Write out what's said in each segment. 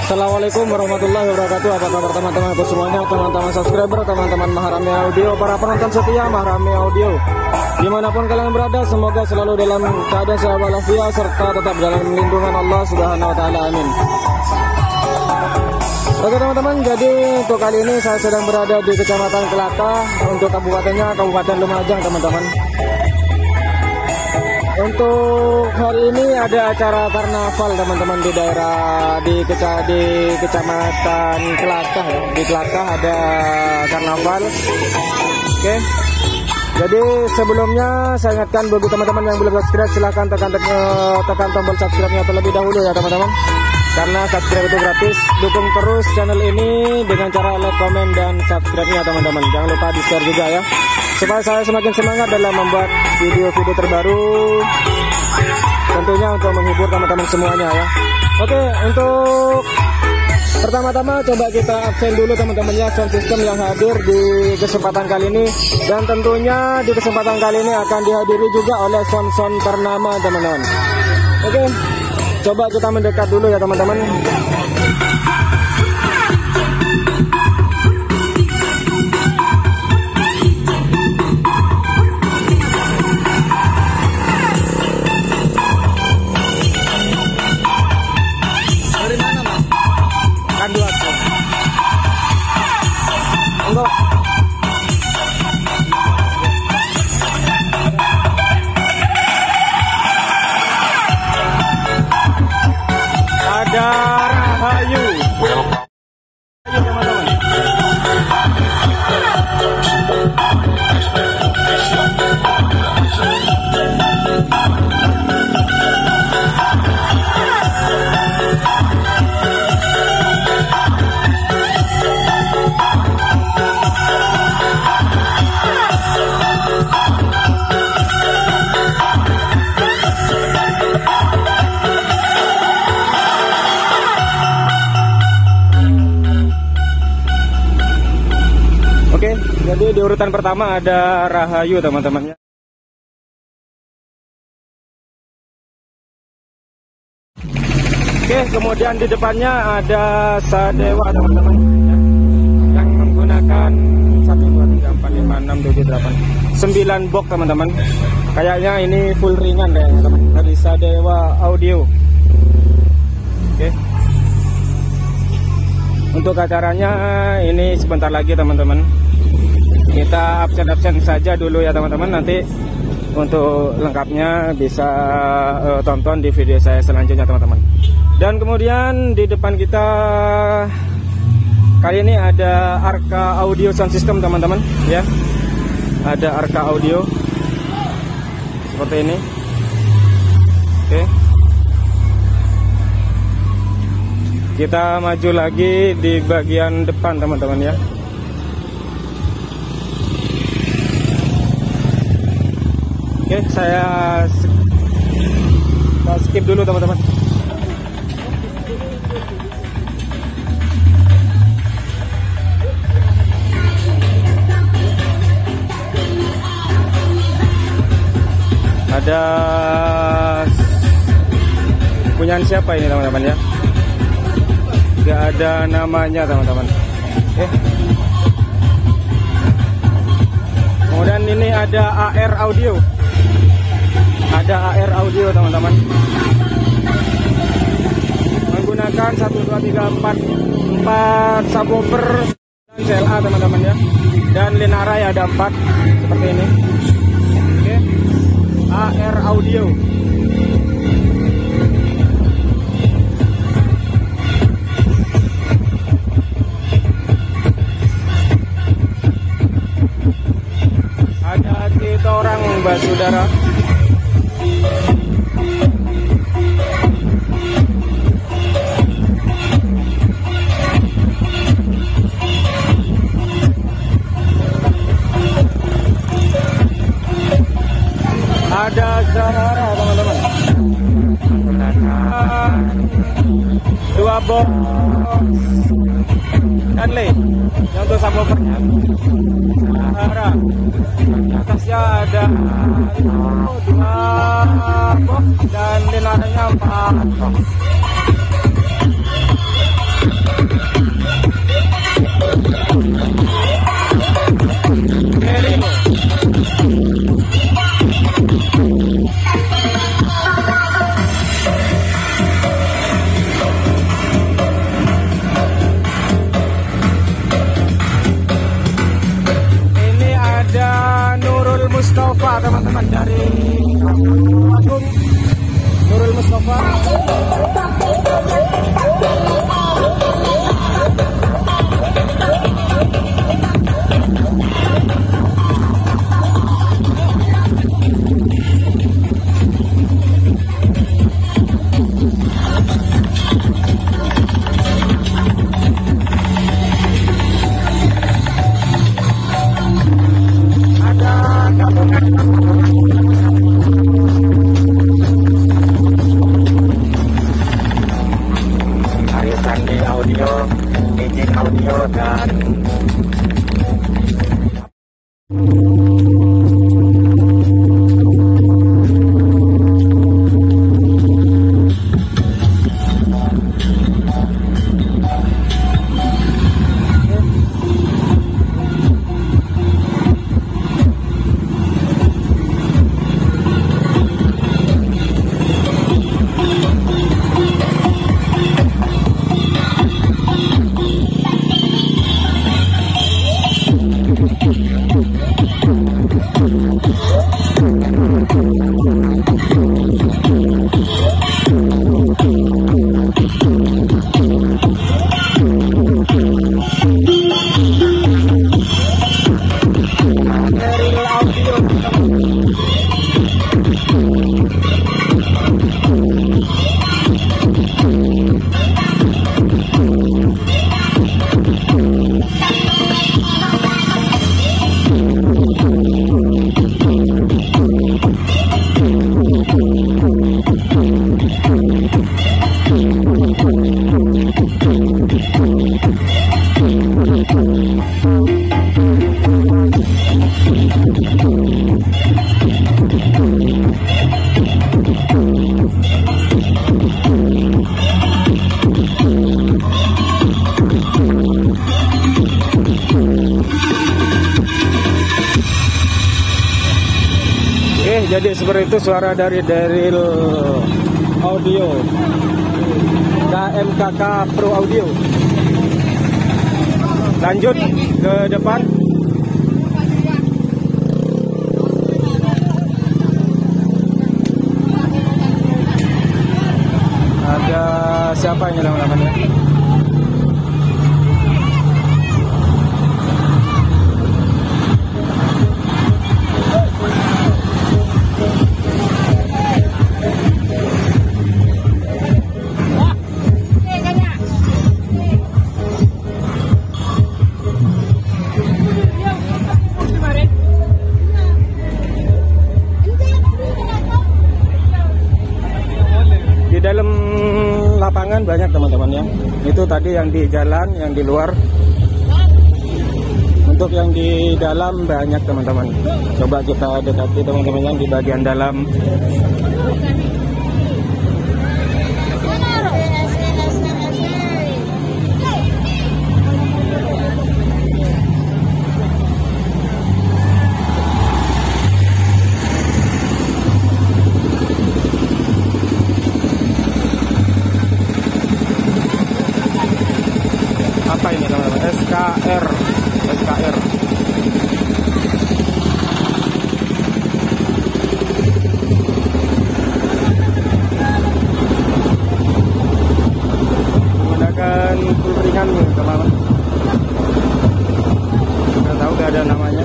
Assalamualaikum warahmatullahi wabarakatuh. Apa kabar teman-teman semuanya, teman-teman subscriber, teman-teman Maharami Audio, para penonton setia Maharami Audio, dimanapun kalian berada, semoga selalu dalam keadaan sehat walafiat serta tetap dalam lindungan Allah Subhanahu Wa Taala. Amin. Oke teman-teman, jadi untuk kali ini saya sedang berada di Kecamatan Kelata, untuk kabupatennya Kabupaten Lumajang teman-teman. Untuk hari ini ada acara karnaval teman-teman di daerah di Kecamatan Kelata ya. Di Kelata ada karnaval. Oke. Jadi sebelumnya saya ingatkan bagi teman-teman yang belum subscribe, silahkan tekan tombol subscribe-nya terlebih dahulu ya teman-teman. Karena subscribe itu gratis. Dukung terus channel ini dengan cara like, komen, dan subscribe-nya teman-teman. Jangan lupa di share juga ya, supaya saya semakin semangat dalam membuat video-video terbaru, tentunya untuk menghibur teman-teman semuanya ya. Oke, untuk pertama-tama coba kita absen dulu teman-teman ya sound system yang hadir di kesempatan kali ini, dan tentunya di kesempatan kali ini akan dihadiri juga oleh sound-sound ternama teman-teman. Oke, coba kita mendekat dulu ya teman-teman. Ada Rahayu. Oke, jadi di urutan pertama ada Rahayu teman-teman ya. Oke, kemudian di depannya ada Sadewa teman-teman ya, yang menggunakan 1, 2, 3, 4, 5, 6, 7, 8, 9 box teman-teman. Kayaknya ini full ringan deh teman-teman, dari Sadewa Audio. Oke, untuk acaranya ini sebentar lagi teman-teman. Kita absen saja dulu ya teman-teman. Nanti untuk lengkapnya bisa tonton di video saya selanjutnya teman-teman. Dan kemudian di depan kita kali ini ada Arka Audio Sound System teman-teman ya. Ada Arka Audio seperti ini. Oke, kita maju lagi di bagian depan teman-teman ya. Oke, saya skip dulu teman-teman. Ada punyaan siapa ini teman-teman ya? Gak ada namanya teman-teman. Kemudian ini ada AR Audio. Ada AR Audio teman-teman, menggunakan 1, 2, 3, 4 subwoofer dan CLA teman-teman ya. Dan Linarai ada 4 seperti ini. Oke, AR Audio. Ada kita orang Mbak Saudara. Ada Zahara teman-teman. 2 box Stanley yang untuk subwoofernya. Zahara. Atasnya ada 2 box dan di ladangnya 4 box. Mustafa teman-teman, dari Agung Nurul Mustafa. Izin audio dan jadi seperti itu suara dari Daryl Audio, KMKK Pro Audio. Lanjut ke depan. Ada siapa ini namanya? Dalam lapangan banyak teman-teman ya. Itu tadi yang di jalan, yang di luar. Untuk yang di dalam banyak teman-teman. Coba kita dekati teman-teman yang di bagian dalam. Apa ini teman-teman? SKR. Menggunakan full ringan nih teman-teman. Nggak tahu, nggak ada namanya.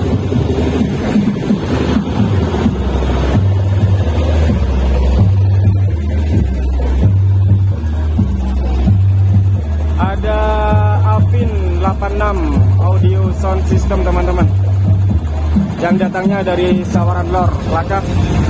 Ada Avin 86 audio sound system teman-teman, yang datangnya dari Sawaran Lor, Kelakah.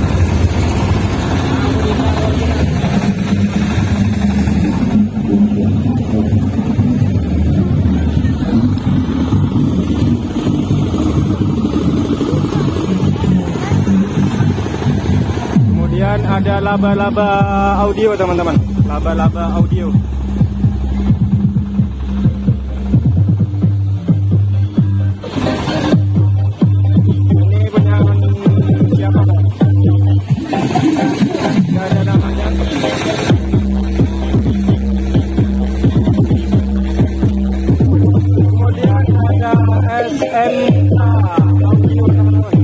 Kemudian ada Laba-Laba Audio teman-teman, Laba-Laba Audio. SNK audio teman-teman.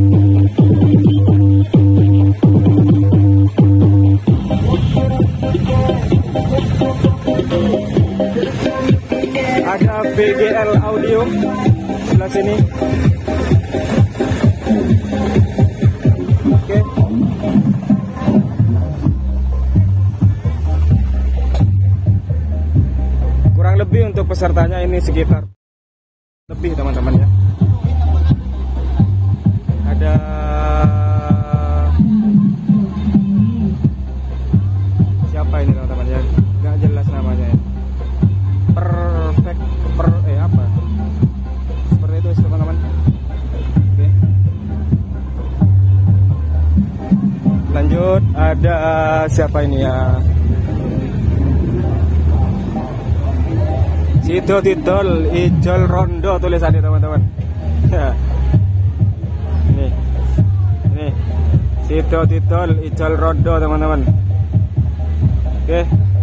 Ada VGL audio sebelah sini. Oke. Kurang lebih untuk pesertanya ini sekitar lebih teman-teman ya. Ada siapa ini teman-teman ya? Nggak jelas namanya ya. Perfect apa? Seperti itu teman-teman. Oke. Lanjut, ada siapa ini ya? Sido Titol Ijol Rondo tulisannya teman-teman. Nih Sido Titol Ijol Rondo teman-teman. Oke.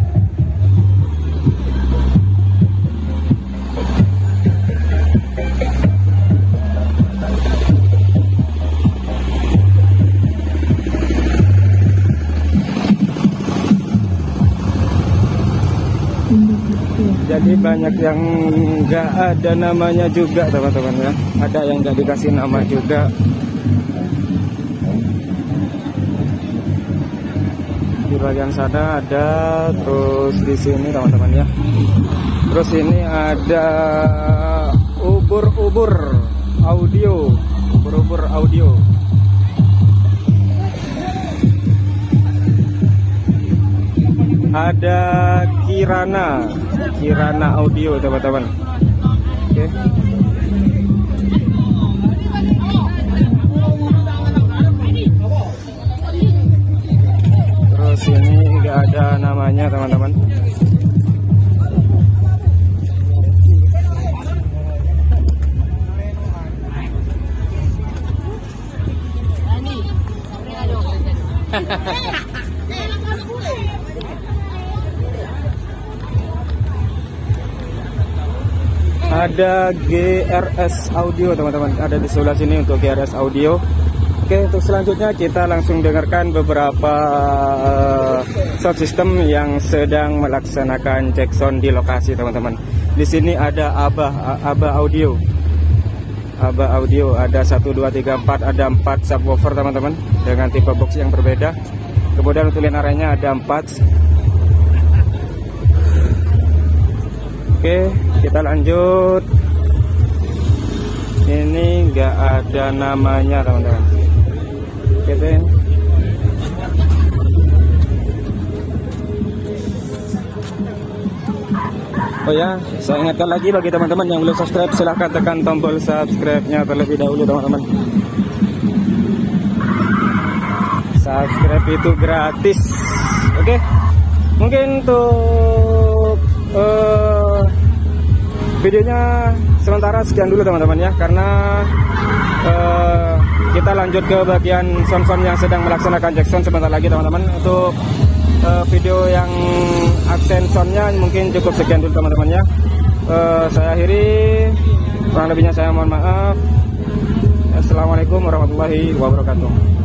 Jadi banyak yang nggak ada namanya juga teman-teman ya. Ada yang nggak dikasih nama juga. Di bagian sana ada, terus di sini teman-teman ya. Terus ini ada ubur-ubur audio, ubur-ubur audio. Ada Kirana audio teman-teman. Oke. Terus ini nggak ada namanya teman-teman. Ada GRS audio teman-teman, ada di sebelah sini untuk GRS audio. Oke, untuk selanjutnya kita langsung dengarkan beberapa sound system yang sedang melaksanakan cek sound di lokasi teman-teman. Di sini ada Aba audio. Aba audio ada 1 2 3 4, ada 4 subwoofer teman-teman dengan tipe box yang berbeda. Kemudian untuk line area-nya ada 4. Oke, kita lanjut. Ini nggak ada namanya teman-teman. Gitu. Oh ya, saya ingatkan lagi bagi teman-teman yang belum subscribe, silahkan tekan tombol subscribe-nya terlebih dahulu teman-teman. Subscribe itu gratis. Oke, mungkin untuk videonya sementara sekian dulu teman-teman ya, karena kita lanjut ke bagian sound-sound yang sedang melaksanakan cek sound sebentar lagi teman-teman. Untuk video yang aksen soundnya mungkin cukup sekian dulu teman-teman ya. Saya akhiri, kurang lebihnya saya mohon maaf. Assalamualaikum warahmatullahi wabarakatuh.